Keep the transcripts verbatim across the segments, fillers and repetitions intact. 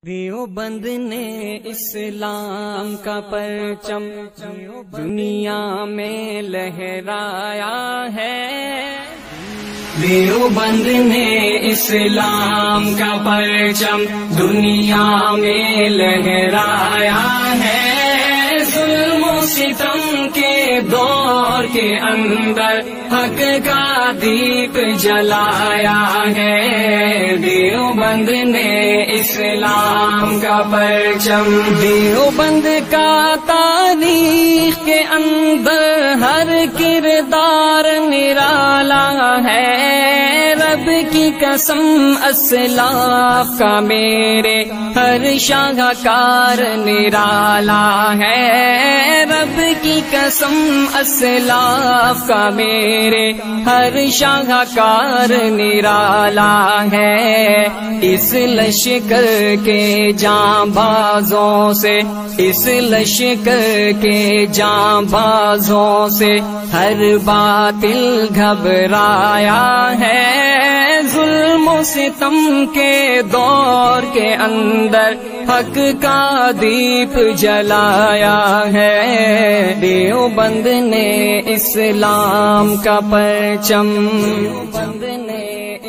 دیوبند نے اسلام کا پرچم دنیا میں لہرایا ہے۔ دیوبند نے اسلام کا پرچم دنیا میں لہرایا ہے۔ ظلم و ستم کے دور کے اندر حق کا دیپ جلایا ہے۔ دیوبند نے اسلام کا پرچم، دیوبند کا تاریخ کے اندر ہر کردار نرالا ہے۔ رب کی قسم اسلاف کا میرے ہر شاہکار نرالا ہے۔ رب کی قسم اسلاف کا میرے ہر شاہکار نرالا ہے۔ اس لشکر کے جاں بازوں سے، اس لشکر کے جاں بازوں سے ہر باطل گھبرایا ہے۔ ظلم و ستم کے دور کے اندر حق کا دیپ جلایا ہے۔ دیوبند نے اسلام کا پرچم، دیوبند نے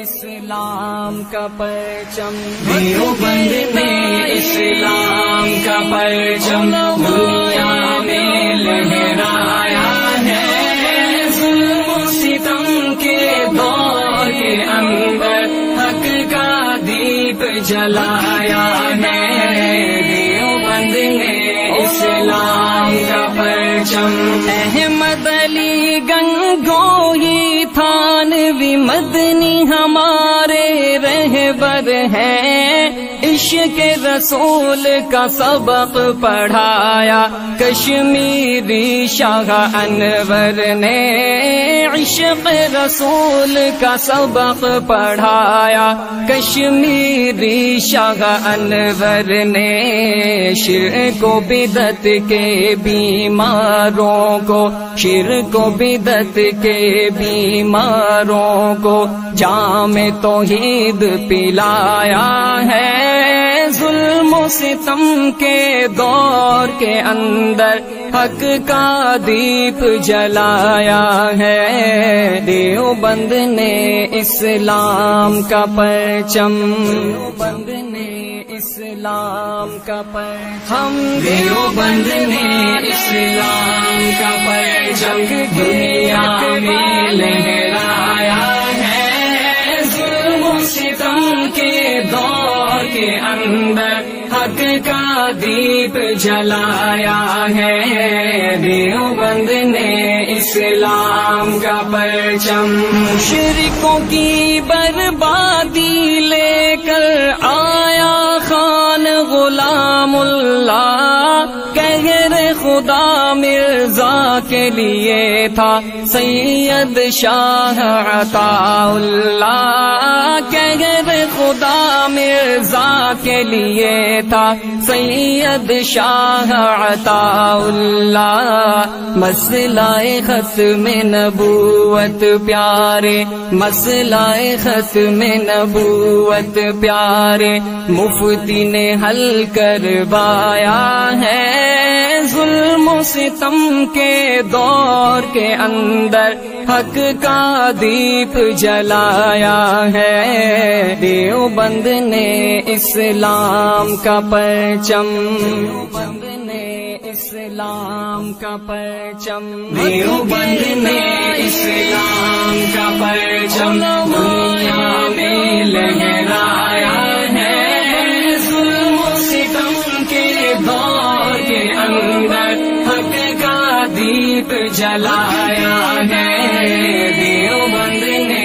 اسلام کا پرچم، دیوبند نے اسلام کا پرچم دنیا میں لہرایا ہے۔ ظلم و ستم کے دور کے اندر حق کا دیپ جلایا ہے۔ دیوبند نے اسلام کا پرچم، احمد علی گنگوہی تھانوی مدنی ہمارے رہبر ہیں۔ عشق رسول کا سبق پڑھایا کشمیری شاہ انور نے۔ عشق رسول کا سبق پڑھایا کشمیری شاہ انور نے۔ شرک و بدعت کے بیماروں کو، شرک و بدعت کے بیماروں کو جام توحید پلایا ہے۔ ظلم و ستم کے دور کے اندر حق کا دیپ جلایا ہے۔ دیوبند نے اسلام کا پرچم، دیوبند نے اسلام کا پرچم، ہم دیوبند نے اسلام کا پرچم دنیا میں لہرایا ہے۔ ظلم و ستم کے دور کے اندر حق کا دیپ جلایا ہے۔ دیوبند نے اسلام کا پرچم، مشرکوں کی بربادی لے کر آیا خان غلام اللہ۔ قہر خدا مرزا کے لیے تھا سید شاہ عطا اللہ۔ قہر خدا مرزا کے لیے تھا سید شاہ عطا اللہ۔ مسئلہ ختم نبوت پیارے، مسئلہ ختم نبوت پیارے مفتی نے حل کروایا ہے۔ ظلم و ستم کے دور کے اندر حق کا دیپ جلایا ہے۔ دیوبند نے اسلام کا پرچم، دیوبند نے اسلام کا پرچم، دیوبند نے اسلام کا پرچم دنیا میں لہرایا ہے۔ ظلم و ستم کے دور کے اندر حق کا دیپ جلایا ہے۔ دیوبند نے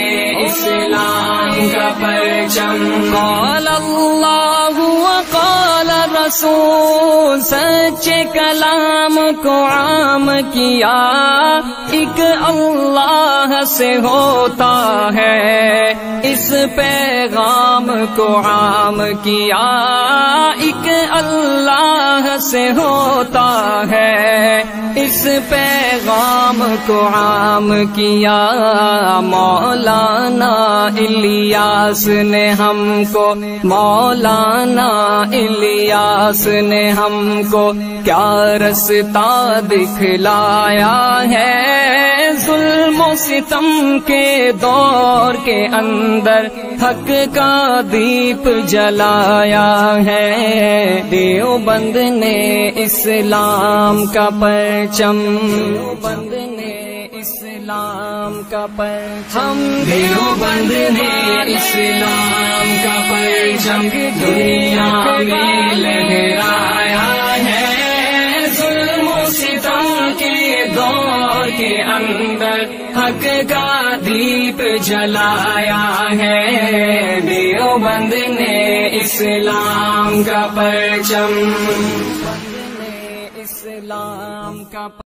اسلام کا پرچم، قال اللہ وقال رسول، سچے کلام کو عام کیا ایک اللہ سے ہوتا ہے، اس پیغام کو عام کیا ایک اللہ سے ہوتا ہے، اس پیغام کو عام کیا مولانا الیاس نے ہم کو، مولانا الیاس نے ہم کو کیا رستہ دکھلایا ہے، ظلم و ستم کے دور کے اندر حق کا دیپ جلایا ہے، دیوبند نے اسلام کا پرچم، دیوبند نے اسلام کا پرچم، دیوبند نے اسلام کا پرچم دنیا میں لہرایا ہے، ظلم و ستم کے دور کے اندر حق کا دیپ جلایا ہے، دیوبند نے اسلام کا پرچم، اسلام کا